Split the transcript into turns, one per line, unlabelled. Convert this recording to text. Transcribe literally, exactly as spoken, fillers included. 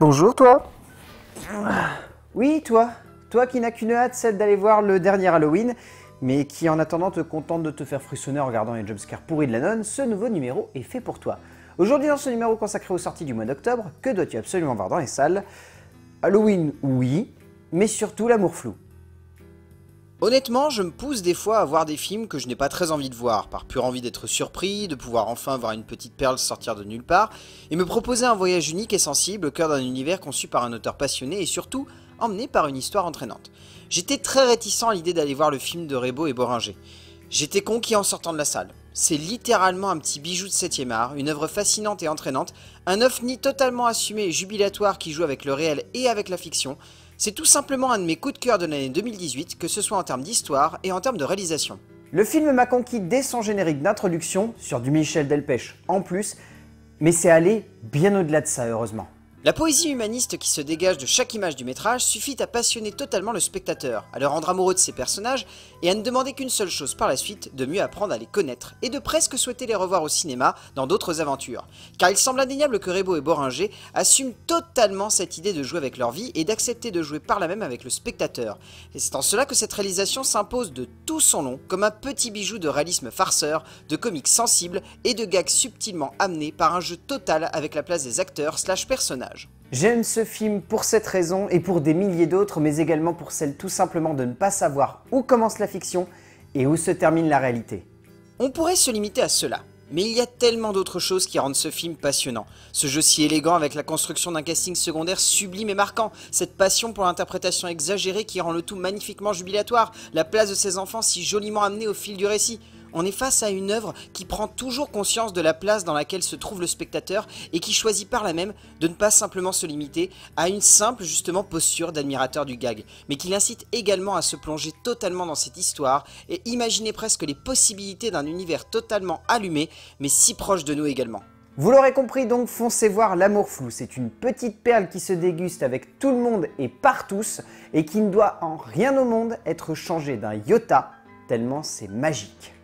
Bonjour toi.
Oui, toi. Toi qui n'as qu'une hâte, celle d'aller voir le dernier Halloween, mais qui en attendant te contente de te faire frissonner en regardant les jumpscares pourris de la nonne, ce nouveau numéro est fait pour toi. Aujourd'hui dans ce numéro consacré aux sorties du mois d'octobre, que dois-tu absolument voir dans les salles? Halloween, oui, mais surtout l'amour flou.
Honnêtement, je me pousse des fois à voir des films que je n'ai pas très envie de voir, par pure envie d'être surpris, de pouvoir enfin voir une petite perle sortir de nulle part, et me proposer un voyage unique et sensible au cœur d'un univers conçu par un auteur passionné et surtout emmené par une histoire entraînante. J'étais très réticent à l'idée d'aller voir le film de Rebaud et Boringer. J'étais conquis en sortant de la salle. C'est littéralement un petit bijou de septième art, une œuvre fascinante et entraînante, un ovni totalement assumé et jubilatoire qui joue avec le réel et avec la fiction. C'est tout simplement un de mes coups de cœur de l'année deux mille dix-huit, que ce soit en termes d'histoire et en termes de réalisation.
Le film m'a conquis dès son générique d'introduction, sur du Michel Delpech en plus, mais c'est allé bien au-delà de ça heureusement.
La poésie humaniste qui se dégage de chaque image du métrage suffit à passionner totalement le spectateur, à le rendre amoureux de ses personnages et à ne demander qu'une seule chose par la suite, de mieux apprendre à les connaître et de presque souhaiter les revoir au cinéma dans d'autres aventures. Car il semble indéniable que Rebaud et Boringer assument totalement cette idée de jouer avec leur vie et d'accepter de jouer par là même avec le spectateur. Et c'est en cela que cette réalisation s'impose de tout son long comme un petit bijou de réalisme farceur, de comiques sensibles et de gags subtilement amenés par un jeu total avec la place des acteurs slash personnages.
J'aime ce film pour cette raison et pour des milliers d'autres, mais également pour celle tout simplement de ne pas savoir où commence la fiction et où se termine la réalité.
On pourrait se limiter à cela, mais il y a tellement d'autres choses qui rendent ce film passionnant. Ce jeu si élégant avec la construction d'un casting secondaire sublime et marquant, cette passion pour l'interprétation exagérée qui rend le tout magnifiquement jubilatoire, la place de ces enfants si joliment amenée au fil du récit. On est face à une œuvre qui prend toujours conscience de la place dans laquelle se trouve le spectateur et qui choisit par là même de ne pas simplement se limiter à une simple justement posture d'admirateur du gag, mais qui l'incite également à se plonger totalement dans cette histoire et imaginer presque les possibilités d'un univers totalement allumé, mais si proche de nous également.
Vous l'aurez compris donc, foncez voir L'amour flou, c'est une petite perle qui se déguste avec tout le monde et par tous, et qui ne doit en rien au monde être changée d'un iota, tellement c'est magique.